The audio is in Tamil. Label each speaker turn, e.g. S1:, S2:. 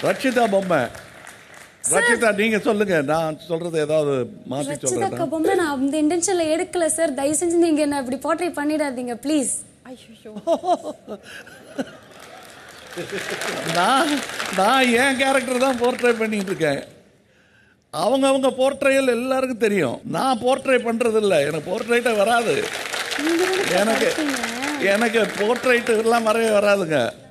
S1: ரட்சிதா பொம்மை. ரட்சிதா நீங்க சொல்லுங்க, நான் சொல்றது ஏதாவது மாத்தி சொல்றேன்.
S2: ரட்சிதா பொம்மை நான் அந்த இன்டென்ஷன்ல எடுக்கல சார். தயவு செஞ்சு நீங்க என்ன அப்படி போர்ட்ரே பண்ணிடாதீங்க ப்ளீஸ்.
S3: ஐயோ,
S1: நான் என் கேரக்டர் தான் போர்ட்ரே பண்ணிட்டு இருக்கேன். அவங்க போர்ட்ரேயல் எல்லாருக்கும் தெரியும். நான் போர்ட்ரே பண்றது இல்லை, எனக்கு போர்ட்ரேட்டே வராது. எனக்கு போர்ட்ரேட் எல்லாம் வரவே வராதுங்க.